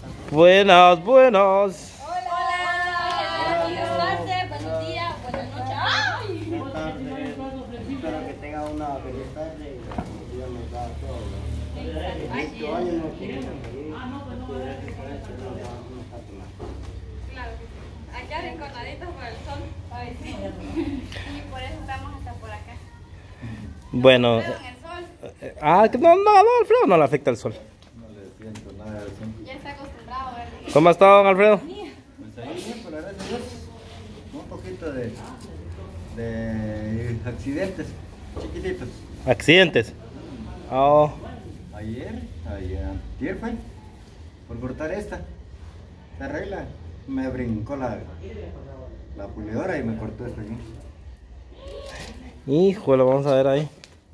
Buenas, buenas. Hola, buenas tardes, buenos días, buenas noches. ¡Ay! Buenas tardes. Espero que tenga una feliz tarde y que Dios nos da todo. Muchos años no quieren salir. Claro, acá rinconaditos por el sol. Ay, sí. Y por eso estamos hasta por acá. Bueno, Pero en el sol no, Alfredo no le afecta el sol. No le siento nada del sol. ya está acostumbrado, ¿verdad? ¿Cómo ha estado, don Alfredo? Pues ahí bien, por la gracia de Dios. Un poquito de accidentes chiquititos. Accidentes. Oh, Ayer fue por cortar esta. La regla me brincó la pulidora y me cortó esto aquí. híjole, vamos a ver ahí.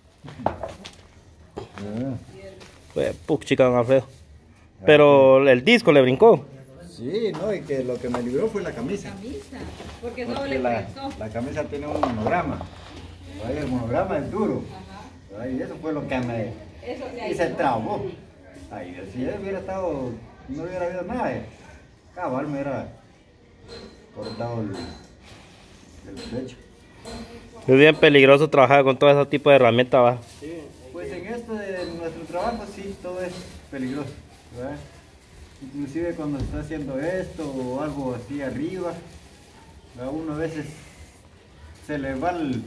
Chica, don Alfredo. Pero el disco le brincó. Sí, no, y que lo que me libró fue la camisa. Porque Porque la camisa tiene un monograma. Ahí el monograma es duro. Ahí eso fue lo que me... Y se trabó. Ahí, si él hubiera estado, no hubiera habido nada. Cabal me hubiera cortado el pecho. Es bien peligroso trabajar con todo ese tipo de herramientas, va. Pues en esto de nuestro trabajo sí, todo es peligroso, ¿verdad? Inclusive cuando se está haciendo esto o algo así arriba, a uno a veces se le va el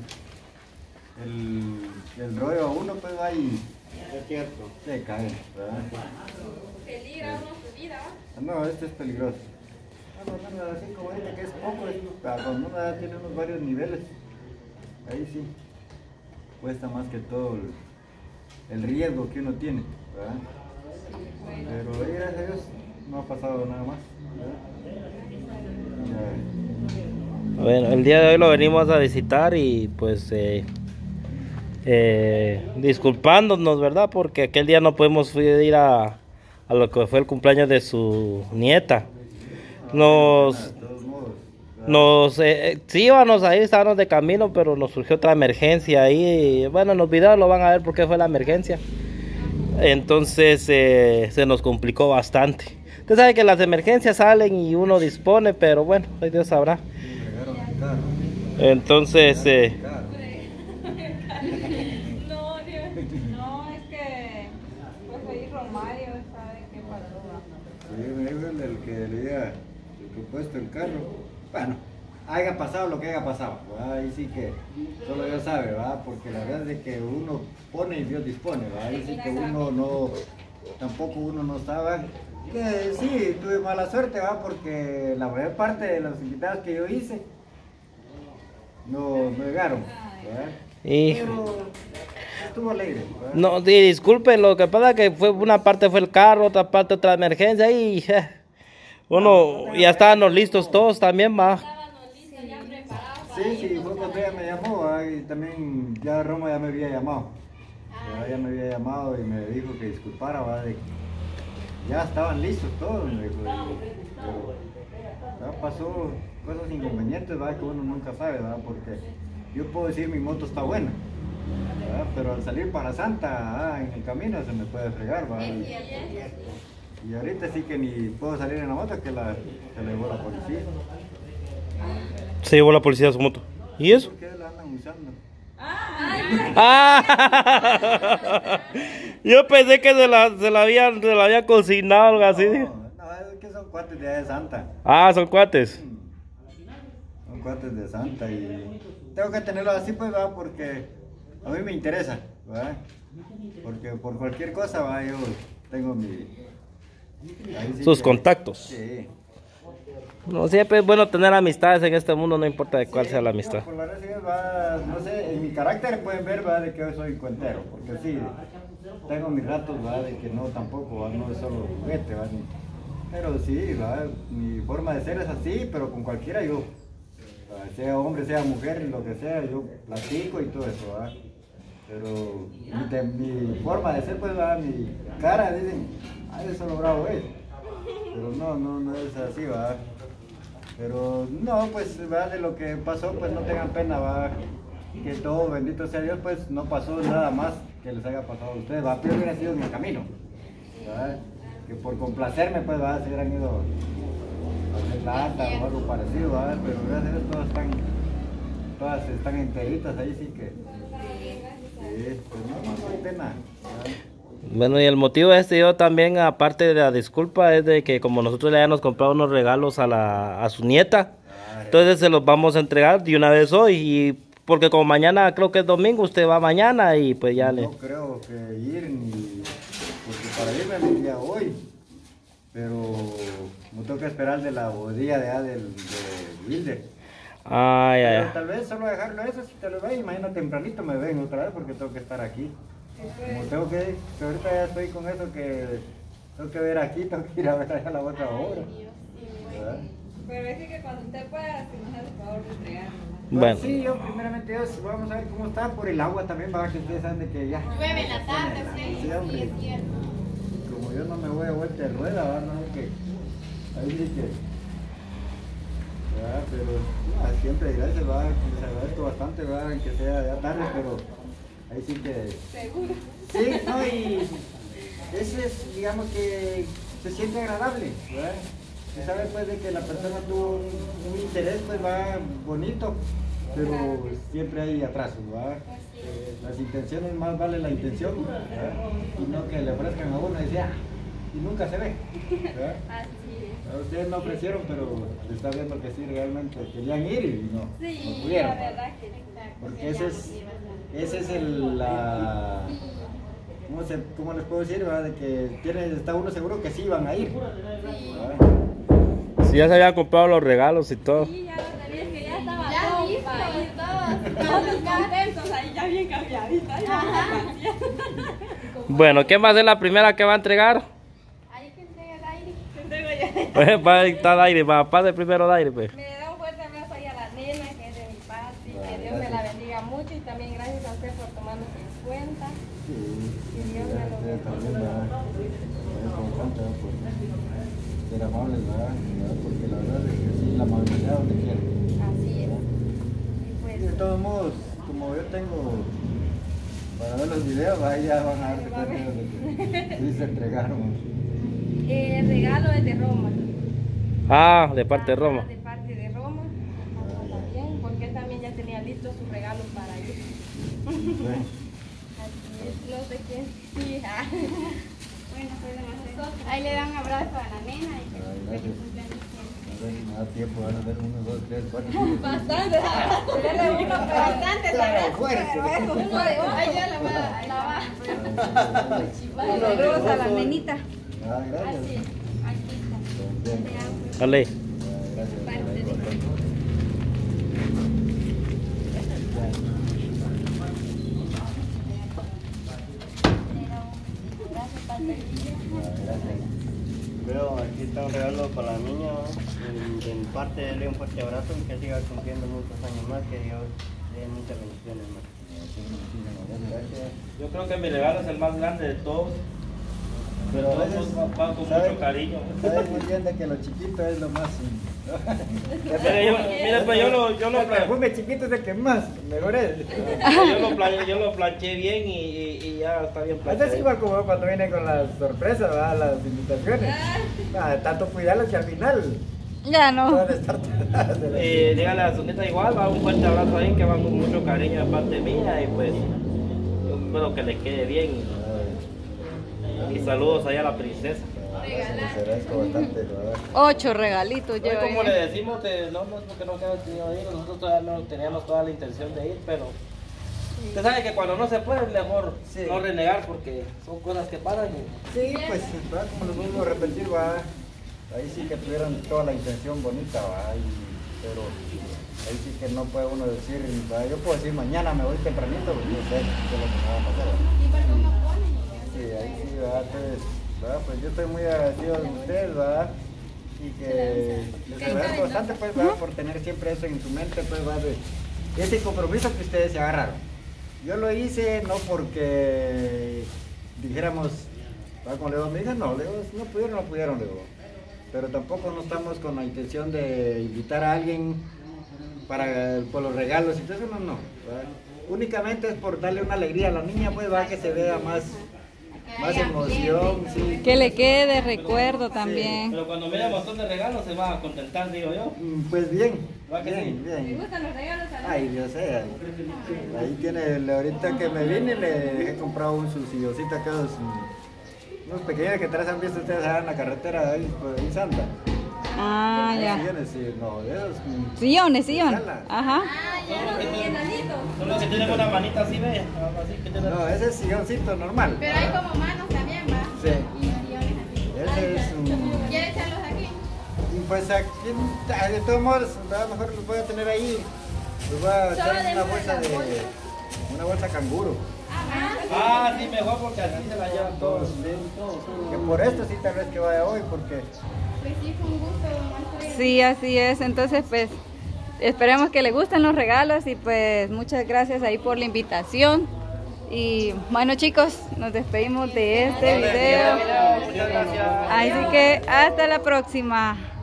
rollo a uno, pues ahí Es cierto. se cae, ¿verdad? peligra uno su vida, ¿va? No, esto es peligroso. Cuando uno así como ahorita que es poco, cuando uno ya tiene unos varios niveles, ahí sí, cuesta más que todo el riesgo que uno tiene, ¿verdad? Pero ahí, gracias a Dios, no ha pasado nada más, ¿verdad? Bueno, el día de hoy lo venimos a visitar y pues disculpándonos, ¿verdad? Porque aquel día no pudimos ir a lo que fue el cumpleaños de su nieta. De todos modos, ¿verdad? Sí íbamos ahí, estábamos de camino, pero nos surgió otra emergencia ahí. Bueno, en los videos lo van a ver por qué fue la emergencia. Entonces se nos complicó bastante. Usted sabe que las emergencias salen y uno dispone, pero bueno, ay, Dios sabrá. Fregaron el carro. Entonces, El carro. No, Dios. No, es que pues ahí Romario sabe qué pasó, ¿va? Yo me dijo el que le había propuesto el carro. Bueno, haya pasado lo que haya pasado, ¿verdad? Ahí sí que solo Dios sabe, ¿verdad? Porque la verdad es que uno pone y Dios dispone, ¿verdad? Ahí sí que uno no, tampoco uno no estaba. Que sí, tuve mala suerte, ¿verdad? Porque la mayor parte de los invitados que yo hice no llegaron, ¿verdad? hijo. Pero estuvo alegre, ¿verdad? No, disculpen, lo que pasa es que fue una parte fue el carro, otra parte otra emergencia y uno ya estábamos listos todos también, va. Estábamos listos ya preparados para Sí, sí, irnos, fue ¿va? cuando ella me llamó, ¿verdad? Y también ya Roma ya me había llamado. Ya me había llamado y me dijo que disculpara, ¿verdad? De que ya estaban listos todos, me dijo. Pero ya pasó cosas inconvenientes, ¿verdad? Que uno nunca sabe, ¿verdad? Porque yo puedo decir mi moto está buena, ¿verdad? Pero al salir para Santa, en el camino se me puede fregar, ¿verdad? Y ahorita sí que ni puedo salir en la moto que se la llevó la policía. Se llevó la policía a su moto. ¿Y eso? ¿Por qué la andan usando? Ah, yo pensé que se la habían consignado algo así. No, es que son cuates de allá de Santa. Ah, son cuates. Son cuates de Santa y tengo que tenerlo así, pues, ¿verdad? Porque a mí me interesa, ¿verdad? Porque por cualquier cosa, ¿verdad? Yo tengo mi... ahí sí Sus que- contactos. Sí. No, siempre es bueno tener amistades en este mundo, no importa de cuál sea la amistad. Por la verdad, sí, va, no sé, en mi carácter pueden ver, ¿verdad? De que yo soy cuentero, porque sí, tengo mis ratos, ¿verdad? De que no tampoco, ¿verdad? No es solo juguete, ¿verdad? Pero sí, ¿verdad? Mi forma de ser es así, pero con cualquiera yo, ¿verdad? Sea hombre, sea mujer, lo que sea, yo platico y todo eso, ¿verdad? Pero mi forma de ser, pues, ¿verdad? Mi cara, dicen, ay, eso lo bravo es. Pero no es así, ¿verdad? Pero no, pues, ¿verdad? De lo que pasó, pues no tengan pena, ¿verdad? Que todo, bendito sea Dios, pues no pasó nada más que les haya pasado a ustedes, ¿verdad? Pero hubiera sido mi camino, ¿verdad? que por complacerme pues va, se hubieran ido a hacer lata o algo parecido, ¿va? Pero gracias a Dios todas están enteritas ahí, sí que sí, pues no hay pena, ¿va? Bueno, y el motivo yo también, aparte de la disculpa, es de que como nosotros le habíamos comprado unos regalos a su nieta, entonces se los vamos a entregar de una vez hoy, y porque como mañana creo que es domingo, usted va mañana y pues ya no creo que ir ni, porque para irme me iría hoy, pero me toca esperar de la bodega de Wilder. Ah, ya, Pero ya. tal vez solo dejarlo eso, si te lo ve y mañana tempranito me ven otra vez porque tengo que estar aquí. Como tengo que ahorita ya estoy con eso que tengo que ver aquí, tengo que ir a ver allá la otra obra. ¿Verdad? Pero es que cuando usted pueda, si nos hace el favor de entregarlo. Bueno. Sí, yo primeramente Dios, vamos a ver cómo está por el agua también, para que ustedes saben de que ya. Llueve en la tarde, Sí, hombre. sí, es cierto. Como yo no me voy a vuelta de rueda, ¿verdad? No sé que ahí sí que. ¿Verdad? Pero siempre gracias, ¿verdad? Les agradezco bastante, ¿verdad? Que sea ya tarde, pero ahí sí que. Seguro. Sí, no, y eso es, digamos que se siente agradable, ¿verdad? Se sabe pues de que la persona tuvo un interés, pues va bonito, pero siempre hay atrasos, ¿verdad? Las intenciones, más vale la intención, ¿verdad? Y no que le ofrezcan a uno y decía, y nunca se ve, ¿verdad? Así es. Ustedes no ofrecieron, pero se está viendo que sí realmente querían ir y no Sí, pudieron. la verdad que sí. Porque ese es la... ¿Cómo les puedo decir? ¿Verdad? De que está uno seguro que sí van a ir. ¿Verdad? Si ya se habían comprado los regalos y todo. Sí, ya lo tenía, que ya estaba Ya todo listo, ahí. todos. Todos contentos ahí, ya bien cambiaditos. Bueno, ¿qué más es la primera que va a entregar? Ahí que entrega el aire. Tengo ya. Va a estar al aire, va a pasar primero al aire, pues. Me da un fuerte abrazo ahí a la nena, que es de mi parte, y que Dios me la bendiga mucho, y también gracias a usted por tomarnos en cuenta. Sí. Que Dios me lo Ustedes también, ¿verdad? Es importante, ¿verdad? Por ser amables, ¿verdad? Porque la verdad es que sí, la amabilidad donde quiera. Así es. Y pues, Y de todos modos, como yo tengo para ver los videos, ahí ya van a darse cuenta de que sí se entregaron. el regalo es de Roma. Ah, de parte de Roma. De parte de Roma. También, porque él también ya tenía listo su regalo para ir. Sí. Así es, no sé quién. Sí, bueno, pues demasiado. Ahí le dan un abrazo a la nena y que Ay, feliz gracias. cumpleaños. A ver si me da tiempo, van a ver 1, 2, 3, 4. Bastante. Tenerle uno, pero bastante. Uno de oro. Ay, yo la voy a Saludos a la nenita. Ah, gracias. Así, aquí está. Bien. Dale. Gracias. Veo, aquí está un regalo para la niña, de mi parte le doy un fuerte abrazo, que siga cumpliendo muchos años más, que Dios le dé muchas bendiciones más. Gracias. Yo creo que mi regalo es el más grande de todos. Pero a veces, van con ¿sabe? mucho cariño. Sabes muy bien de que lo chiquito es lo más. Mira, pues yo lo El perfume chiquito es el que más mejor es. yo lo planché bien y ya está bien Esto planchado. es igual como cuando viene con las sorpresas, ¿verdad? Las invitaciones. Tanto cuidarlos que al final Ya no. pueden estar tiradas de la- Dígale a su nieta igual, va un fuerte abrazo ahí que va con mucho cariño de parte mía y pues yo espero que le quede bien y saludos ahí a la princesa. Les agradezco bastante, ¿verdad? 8 regalitos Pues, yo. como le decimos, no es porque no hemos tenido ir, nosotros todavía no teníamos toda la intención de ir, pero usted sabe que cuando no se puede es mejor Sí. no renegar porque son cosas que pasan. Sí, pues, ¿verdad? Como les vuelvo a repetir, va. Ahí sí que tuvieron toda la intención bonita, va. Pero ahí sí que no puede uno decir, ¿va? Yo puedo decir mañana me voy tempranito, porque yo sé qué es lo que me va a pasar, ¿va? Y porque uno pone. Sí, ahí sí, ¿verdad? Entonces, ¿verdad? Pues yo estoy muy agradecido de ustedes, ¿verdad? Y que les agradezco bastante, pues, ¿verdad? Por tener siempre eso en su mente, pues, ¿verdad? De ese compromiso que ustedes se agarraron. Yo lo hice no porque dijéramos, ¿verdad? Como le digo a mi hija, no, le digo, si no pudieron, le digo. Pero tampoco no estamos con la intención de invitar a alguien por los regalos y todo eso, no, ¿verdad? Únicamente es por darle una alegría a la niña, pues, va, que se vea más más emoción, sí. Que le quede de recuerdo también. Pero cuando mire un montón de regalos se va a contentar, digo yo. Pues bien, ¿Va que sí? ¿Le bien. gustan los regalos a la Ay, yo sé. Ahí tiene, ahorita que me vine le he comprado un su sillocito acá, unos pequeños que traen, han visto ustedes allá en la carretera, ahí en Santa. Ah, ya. Sillones, sí, no, de esos. Sillones, sillón. Sala. Ajá. Son los que tienen una manita así, ve. Así que tienen... No, ese es silloncito normal. Pero hay como manos también, ¿va? Sí. Y sillones así. Ese es un... ¿Quieres echarlos aquí? Y pues aquí, de todos modos, a lo mejor los voy a tener ahí. Los voy a echar en una bolsa canguro. Ah, sí, mejor porque así se la llevan todos. Que por esto sí tal vez que vaya hoy, porque Pues sí, fue un gusto, don Alfredo. Sí, así es. Entonces, pues, esperemos que le gusten los regalos y pues muchas gracias ahí por la invitación. Y bueno, chicos, nos despedimos de este video. Muchas gracias. Así que hasta la próxima.